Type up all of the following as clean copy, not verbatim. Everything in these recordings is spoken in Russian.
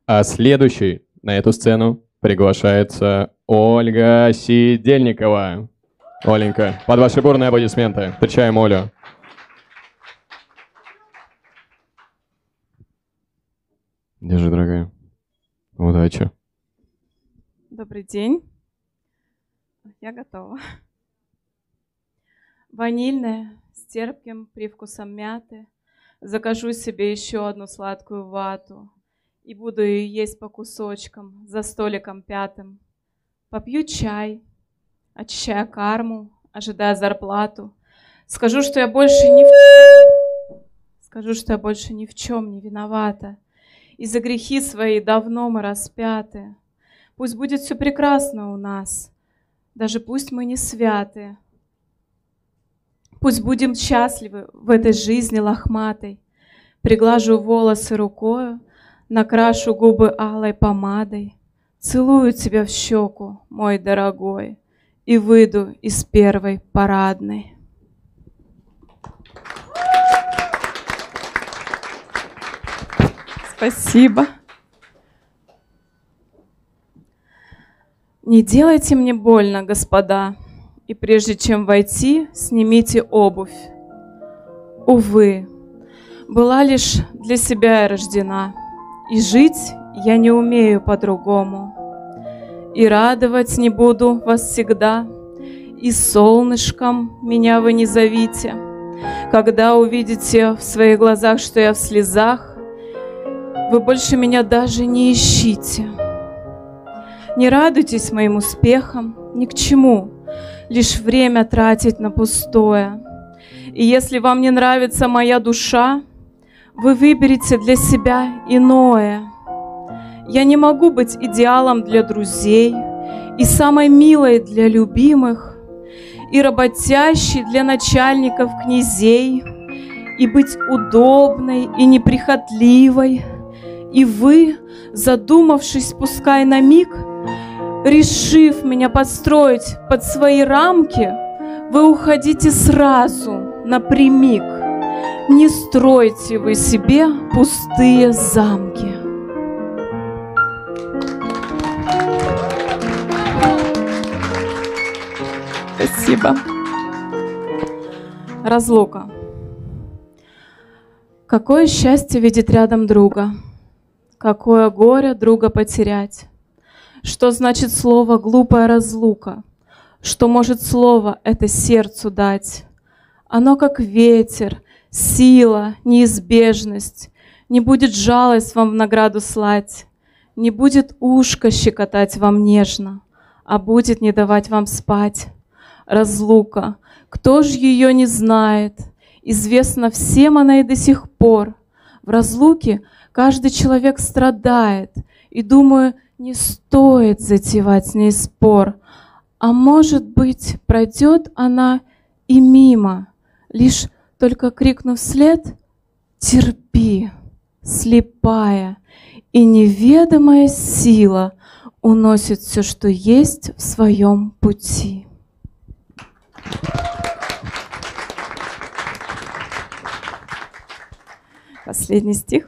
А следующей на эту сцену приглашается Ольга Сидельникова. Оленька, под ваши бурные аплодисменты. Встречаем Олю. Держи, дорогая. Удачи. Добрый день. Я готова. Ванильная, с терпким привкусом мяты. Закажу себе еще одну сладкую вату и буду ее есть по кусочкам за столиком пятым. Попью чай, очищая карму, ожидая зарплату. Скажу, что я больше ни в чем не виновата. И за грехи свои давно мы распяты. Пусть будет все прекрасно у нас, даже пусть мы не святы. Пусть будем счастливы в этой жизни лохматой. Приглажу волосы рукою, накрашу губы алой помадой. Целую тебя в щеку, мой дорогой, и выйду из первой парадной. Спасибо. Не делайте мне больно, господа, и прежде чем войти, снимите обувь. Увы, была лишь для себя я рождена, и жить я не умею по-другому. И радовать не буду вас всегда, и солнышком меня вы не зовите. Когда увидите в своих глазах, что я в слезах, вы больше меня даже не ищите. Не радуйтесь моим успехам, ни к чему, лишь время тратить на пустое. И если вам не нравится моя душа, вы выберете для себя иное. Я не могу быть идеалом для друзей, и самой милой для любимых, и работящей для начальников князей, и быть удобной и неприхотливой. И вы, задумавшись, пускай на миг, решив меня подстроить под свои рамки, вы уходите сразу напрямик. Не стройте вы себе пустые замки. Спасибо. Разлука. Какое счастье видеть рядом друга. Какое горе друга потерять. Что значит слово «глупая разлука»? Что может слово это сердцу дать? Оно как ветер, сила, неизбежность. Не будет жалость вам в награду слать, не будет ушко щекотать вам нежно, а будет не давать вам спать. Разлука, кто ж ее не знает? Известна всем она и до сих пор. В разлуке каждый человек страдает, и, думаю, не стоит затевать с ней спор. А может быть, пройдет она и мимо, лишь только крикнув вслед «Терпи!», слепая и неведомая сила уносит все, что есть в своем пути. Последний стих.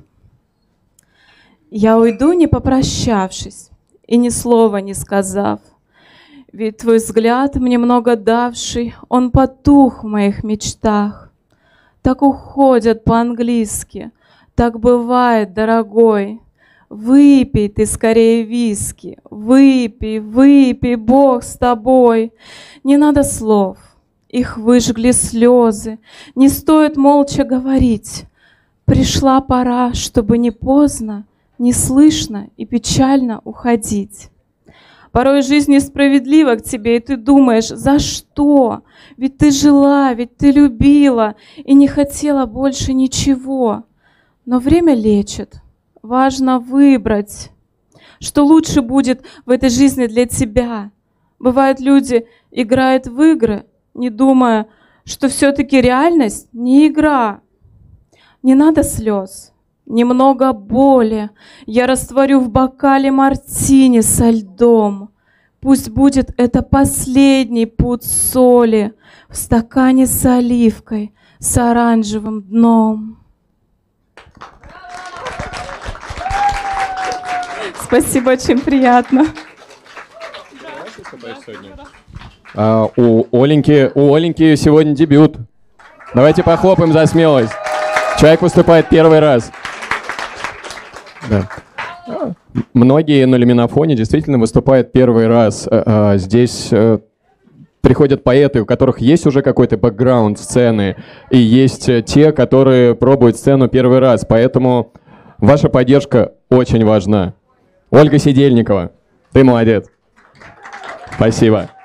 Я уйду, не попрощавшись, и ни слова не сказав. Ведь твой взгляд, мне много давший, он потух в моих мечтах. Так уходят по-английски, так бывает, дорогой. Выпей ты скорее виски, выпей, выпей, Бог с тобой. Не надо слов, их выжгли слезы, не стоит молча говорить. Пришла пора, чтобы не поздно, не слышно и печально уходить. Порой жизнь несправедлива к тебе, и ты думаешь, за что? Ведь ты жила, ведь ты любила и не хотела больше ничего. Но время лечит. Важно выбрать, что лучше будет в этой жизни для тебя. Бывает, люди играют в игры, не думая, что все-таки реальность не игра. Не надо слез, немного боли я растворю в бокале мартини со льдом. Пусть будет это последний пуд соли в стакане с оливкой, с оранжевым дном. Спасибо, очень приятно. У Оленьки сегодня дебют. Давайте похлопаем за смелость. Человек выступает первый раз. Да. Многие на люминофоне действительно выступают первый раз. Здесь приходят поэты, у которых есть уже какой-то бэкграунд сцены, и есть те, которые пробуют сцену первый раз. Поэтому ваша поддержка очень важна. Ольга Сидельникова, ты молодец. Спасибо.